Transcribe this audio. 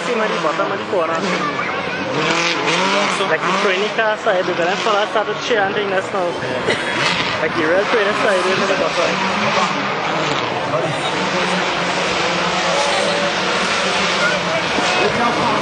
cima ali, bota a mão de fora. Daqui foi nika saída, galera falar satu tian tem nessa não. Aqui real foi nessa saída do negócio aí. Esse é o